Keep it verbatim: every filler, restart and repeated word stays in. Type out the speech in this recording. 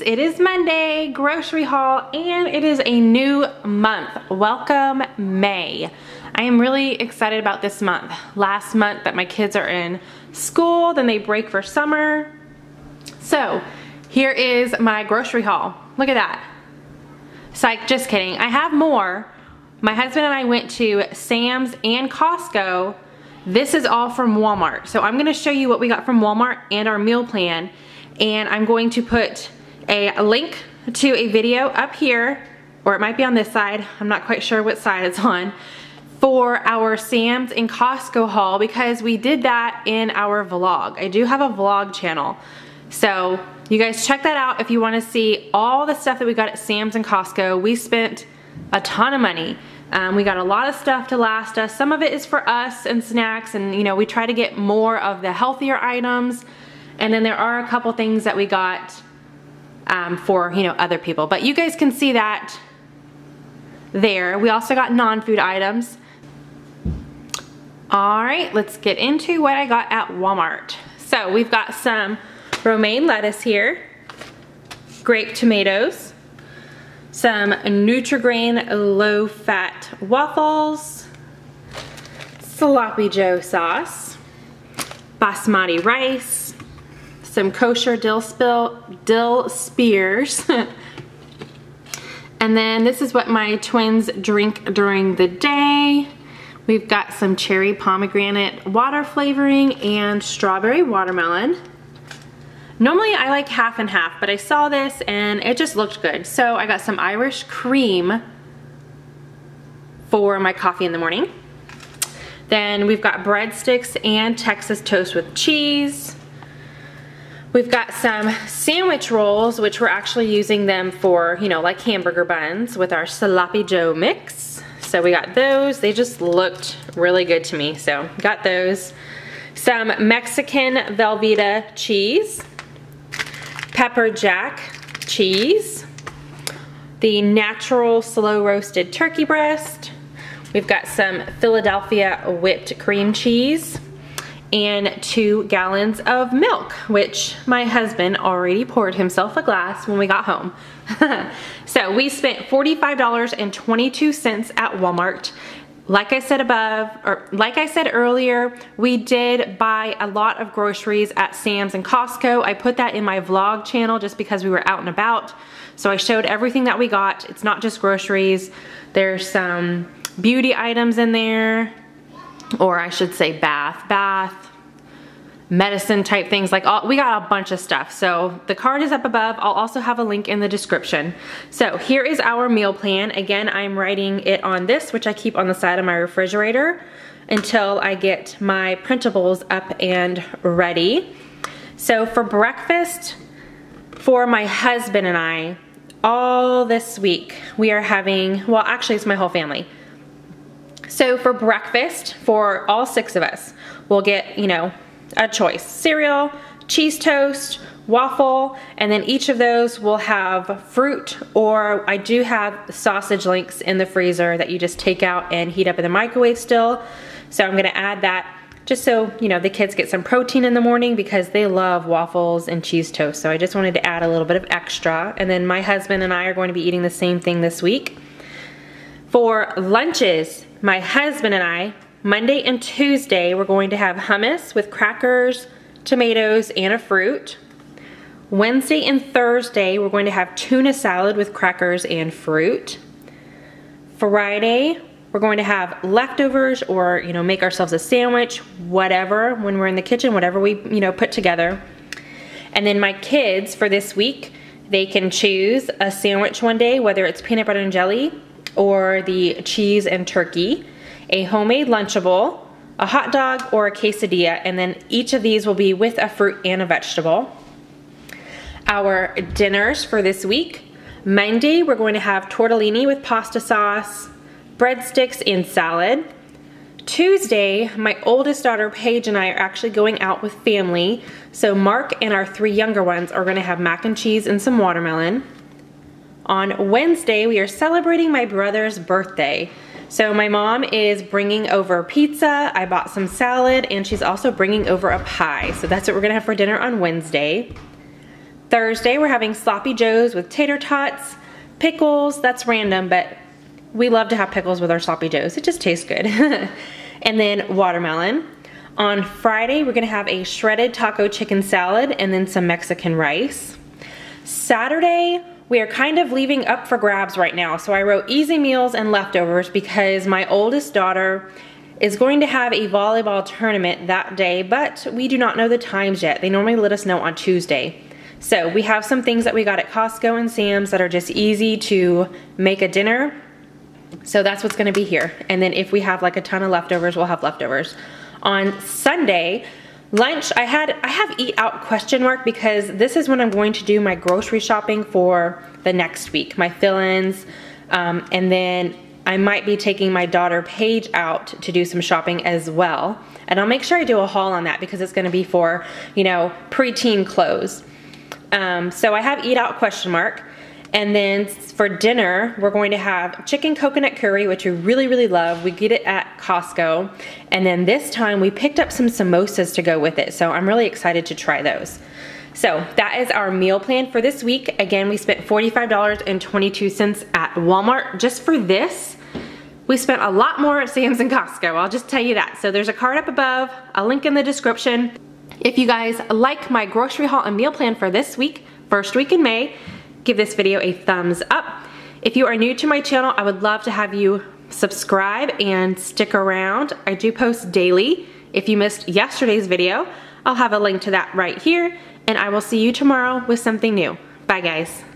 it is Monday, grocery haul, and it is a new month. Welcome May. I am really excited about this month. Last month that my kids are in school, then they break for summer. So here is my grocery haul. Look at that. Psych, just kidding. I have more. My husband and I went to Sam's and Costco. This is all from Walmart. So I'm gonna show you what we got from Walmart and our meal plan. And I'm going to put a link to a video up here, or it might be on this side, I'm not quite sure what side it's on, for our Sam's and Costco haul, because we did that in our vlog. I do have a vlog channel. So you guys check that out if you wanna see all the stuff that we got at Sam's and Costco. We spent a ton of money. Um, we got a lot of stuff to last us. Some of it is for us and snacks, and you know, we try to get more of the healthier items. And then there are a couple things that we got um, for, you know, other people. But you guys can see that there. We also got non-food items. All right, let's get into what I got at Walmart. So we've got some romaine lettuce here, grape tomatoes, some Nutri-Grain low-fat waffles, Sloppy Joe sauce, basmati rice, some kosher dill spill dill spears. And then this is what my twins drink during the day. We've got some cherry pomegranate water flavoring and strawberry watermelon. Normally I like half and half, but I saw this and it just looked good. So I got some Irish cream for my coffee in the morning. Then we've got breadsticks and Texas toast with cheese. We've got some sandwich rolls, which we're actually using them for, you know, like hamburger buns with our Sloppy Joe mix. So we got those. They just looked really good to me, so got those. Some Mexican Velveeta cheese, pepper jack cheese, the natural slow roasted turkey breast. We've got some Philadelphia whipped cream cheese, and two gallons of milk, which my husband already poured himself a glass when we got home. So we spent forty-five dollars and twenty-two cents at Walmart. Like I said above, or like I said earlier, we did buy a lot of groceries at Sam's and Costco. I put that in my vlog channel just because we were out and about. So I showed everything that we got. It's not just groceries. There's some beauty items in there, or I should say bath, bath, medicine type things, like all, we got a bunch of stuff. So the card is up above. I'll also have a link in the description. So here is our meal plan. Again, I'm writing it on this, which I keep on the side of my refrigerator until I get my printables up and ready. So for breakfast, for my husband and I, all this week, we are having, well, actually it's my whole family. So for breakfast, for all six of us, we'll get, you know, a choice. Cereal, cheese toast, waffle, and then each of those will have fruit, or I do have sausage links in the freezer that you just take out and heat up in the microwave still. So I'm gonna add that just so, you know, the kids get some protein in the morning because they love waffles and cheese toast. So I just wanted to add a little bit of extra. And then my husband and I are going to be eating the same thing this week. For lunches, my husband and I, Monday and Tuesday, we're going to have hummus with crackers, tomatoes, and a fruit. Wednesday and Thursday, we're going to have tuna salad with crackers and fruit. Friday, we're going to have leftovers, or, you know, make ourselves a sandwich, whatever, when we're in the kitchen, whatever we, you know, put together. And then my kids, for this week, they can choose a sandwich one day, whether it's peanut butter and jelly, or the cheese and turkey, a homemade Lunchable, a hot dog, or a quesadilla, and then each of these will be with a fruit and a vegetable. Our dinners for this week, Monday we're going to have tortellini with pasta sauce, breadsticks, and salad. Tuesday, my oldest daughter Paige and I are actually going out with family, so Mark and our three younger ones are going to have mac and cheese and some watermelon. On Wednesday, we are celebrating my brother's birthday. So my mom is bringing over pizza, I bought some salad, and she's also bringing over a pie. So that's what we're gonna have for dinner on Wednesday. Thursday, we're having Sloppy Joes with tater tots, pickles. That's random, but we love to have pickles with our Sloppy Joes. It just tastes good. And then watermelon. On Friday, we're gonna have a shredded taco chicken salad and then some Mexican rice. Saturday, we are kind of leaving up for grabs right now. So I wrote easy meals and leftovers because my oldest daughter is going to have a volleyball tournament that day, but we do not know the times yet. They normally let us know on Tuesday. So we have some things that we got at Costco and Sam's that are just easy to make a dinner. So that's what's gonna be here. And then if we have like a ton of leftovers, we'll have leftovers. On Sunday, lunch, I had I have eat out question mark because this is when I'm going to do my grocery shopping for the next week, my fill-ins, um, and then I might be taking my daughter Paige out to do some shopping as well. And I'll make sure I do a haul on that because it's gonna be for, you know, preteen clothes. Um, so I have eat out question mark. And then for dinner, we're going to have chicken coconut curry, which we really, really love. We get it at Costco. And then this time we picked up some samosas to go with it. So I'm really excited to try those. So that is our meal plan for this week. Again, we spent forty-five dollars and twenty-two cents at Walmart just for this. We spent a lot more at Sam's and Costco, I'll just tell you that. So there's a card up above, a link in the description. If you guys like my grocery haul and meal plan for this week, first week in May, give this video a thumbs up. If you are new to my channel, I would love to have you subscribe and stick around. I do post daily. If you missed yesterday's video, I'll have a link to that right here, and I will see you tomorrow with something new. Bye guys.